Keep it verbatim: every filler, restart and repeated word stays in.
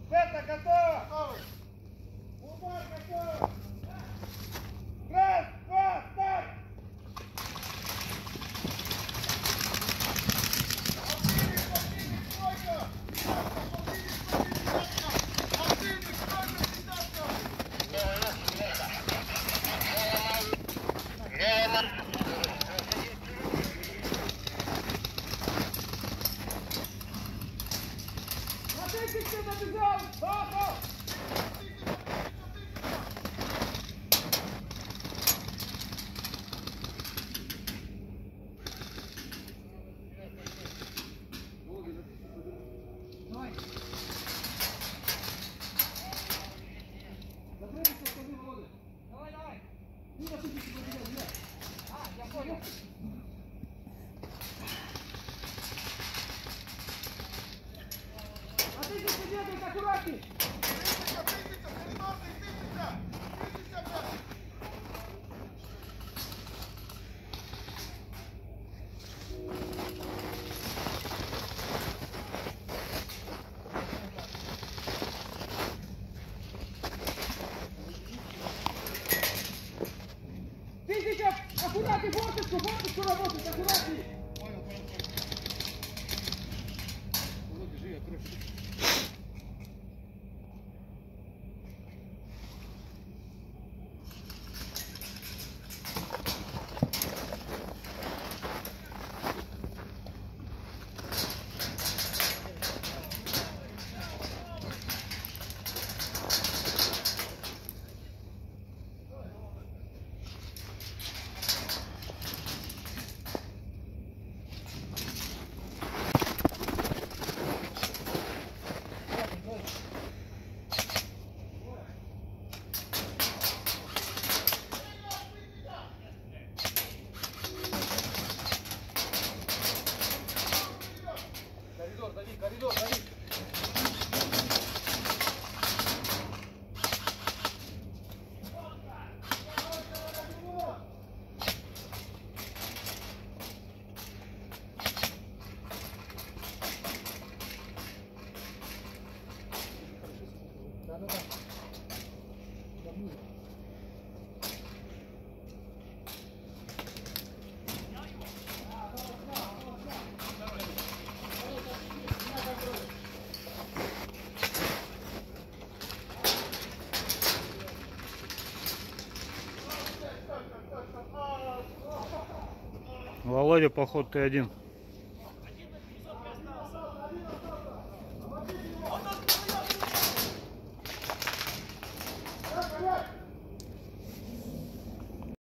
Света, готово! Удар, готово! Раз, два, старт! Смотрите, кто добежал! Баха! Давай! Закройся, скажи, Володя! Давай, давай! Не запустите, побежал, я! А, я понял! А ты здесь не бегай, аккуратней! Тысяча, тысяча, коридорный, тысяча! Тысяча, брат! Тысяча! Аккуратней, форточку, форточку работать, аккуратней! Понял, понял, понял. Володя, держи, я крышу. Коридор, дави, коридор, дави. Да, да, да. Володя, поход ты один.